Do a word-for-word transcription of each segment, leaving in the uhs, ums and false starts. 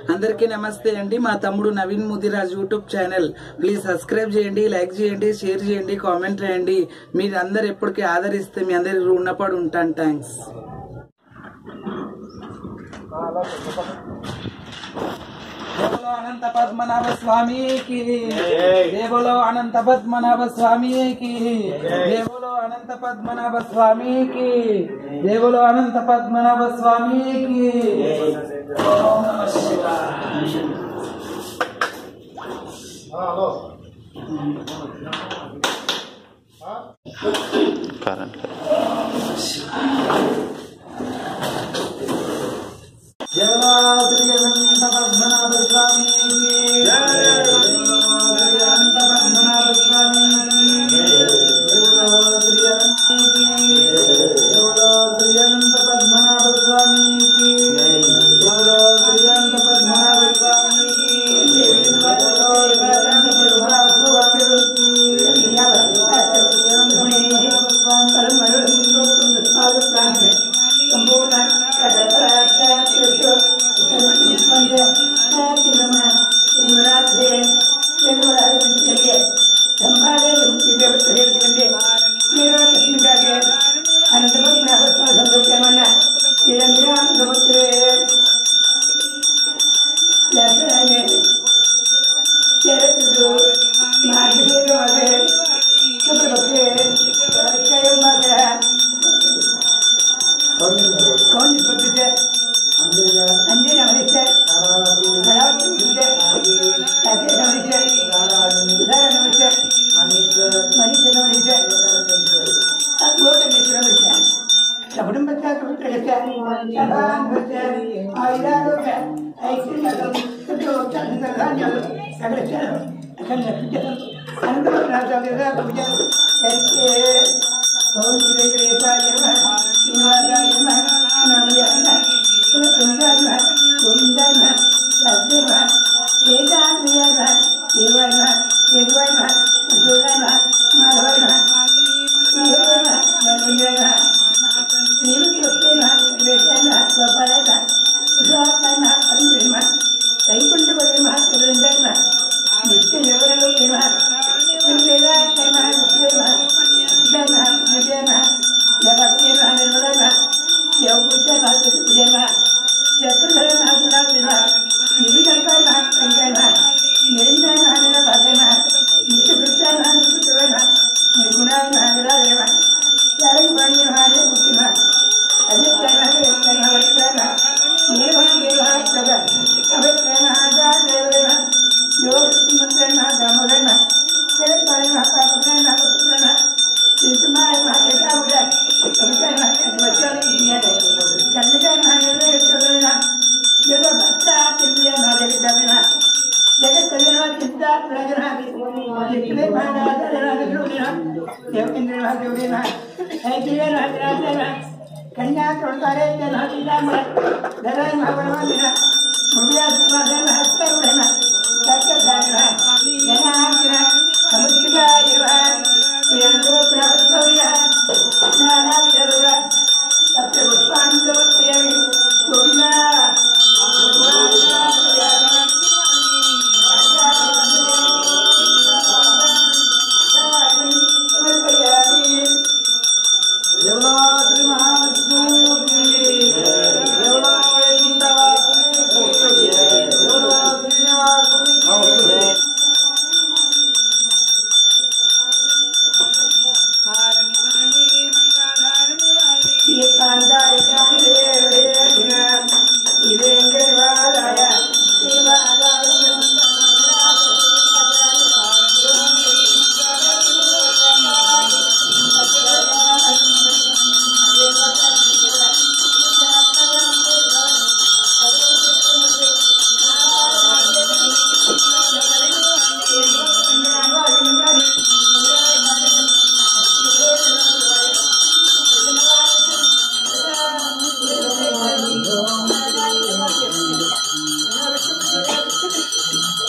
అందరికీ నమస్తే అండి. మా తమ్ముడు Naveen Mudiraj YouTube channel please subscribe చేయండి, లైక్ చేయండి, షేర్ చేయండి, కామెంట్ చేయండి. మీరు అందరు ఎప్పటికీ ఆదరిస్తే మీ అందరికి రుణపడి ఉంటాను. థ్యాంక్స్. దేవలో అనంత పద్మనాభ స్వామికి, దేవలో అనంత పద్మనాభ స్వామికి, దేవలో అనంత పద్మనాభ స్వామికి, దేవలో అనంత పద్మనాభ స్వామికి. ఓం నమః శివాయ. దేవలో శ్రీ అనంత పద్మనాభ స్వామికి, దేవలో శ్రీ అనంత పద్మనాభ స్వామికి, దేవలో శ్రీ అనంతకి, దేవలో శ్రీ అనంత పద్మనాభ స్వామికి, దేవలో శ్రీ అనంత పద్మనాభ స్వామికి, దేవలో శ్రీ అనంత పద్మనాభ స్వామికి. Thank you.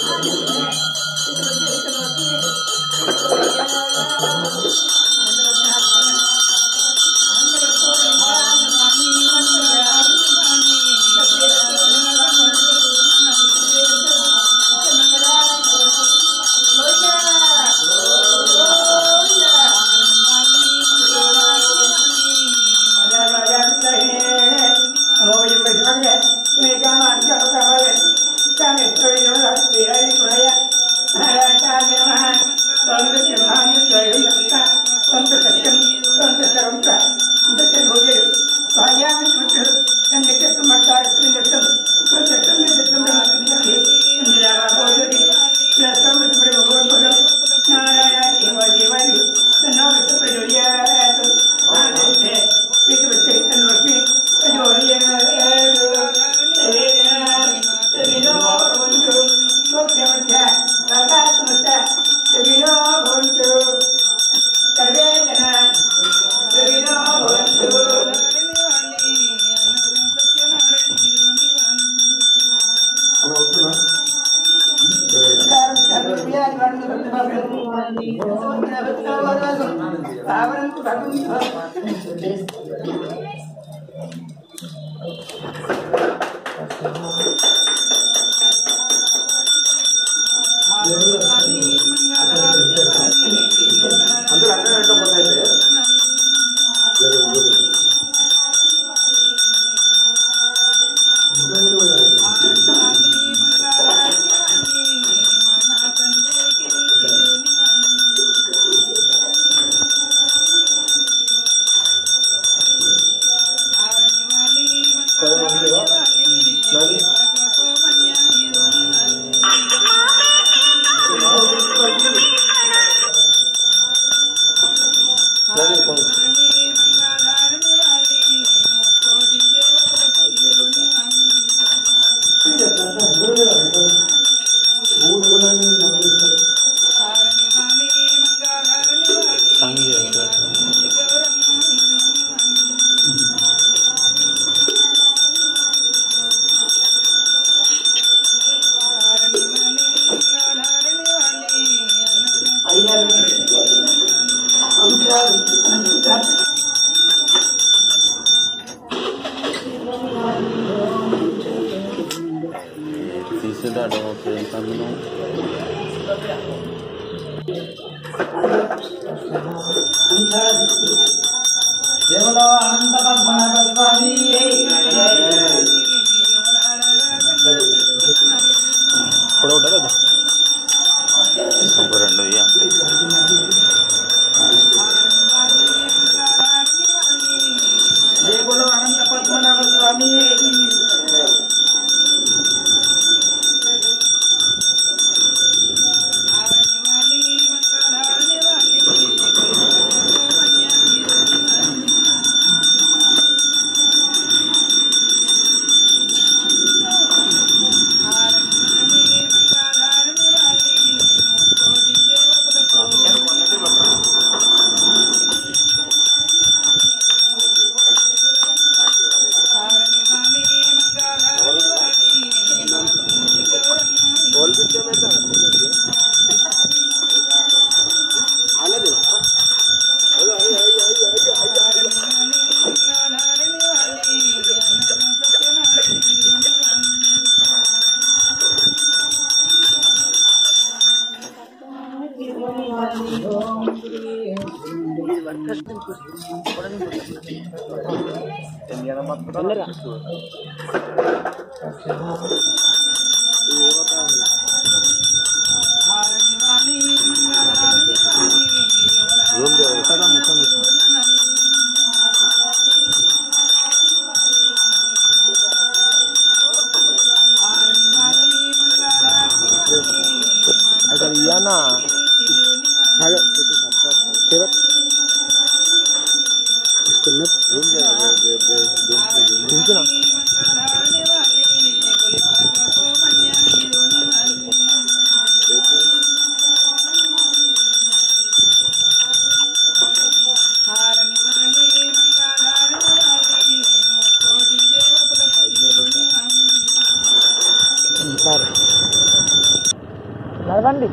నడవండి.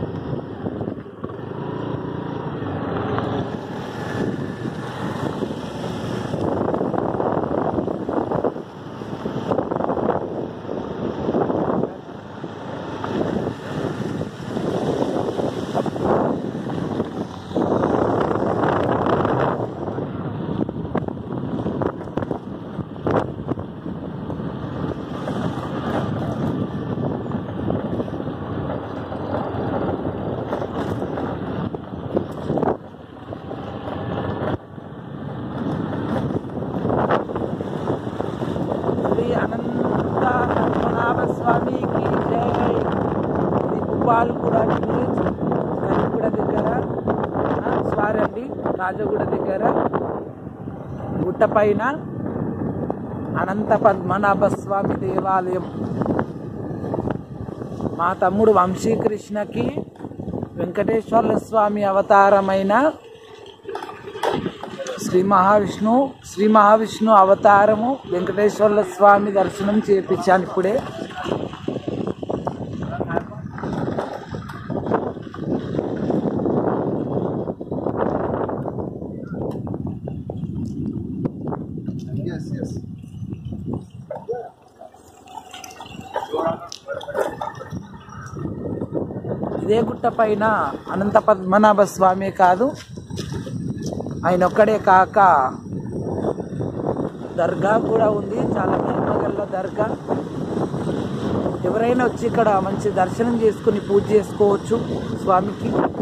భూపాల్గూడ విలేజ్ కరీగూడ దగ్గర సారీ అండి రాజగూడ దగ్గర గుట్టపైన అనంత పద్మనాభ స్వామి దేవాలయం. మా తమ్ముడు వంశీకృష్ణకి వెంకటేశ్వర స్వామి అవతారమైన శ్రీ మహావిష్ణు శ్రీ మహావిష్ణు అవతారము వెంకటేశ్వర స్వామి దర్శనం చేయించాను ఇప్పుడే. ఇదే గుట్ట పైన అనంత పద్మనాభ స్వామి కాదు, ఆయన ఒక్కడే కాక దర్గా కూడా ఉంది, చాలా మహిమగల దర్గా. ఎవరైనా వచ్చి ఇక్కడ మంచి దర్శనం చేసుకుని పూజ చేసుకోవచ్చు స్వామికి.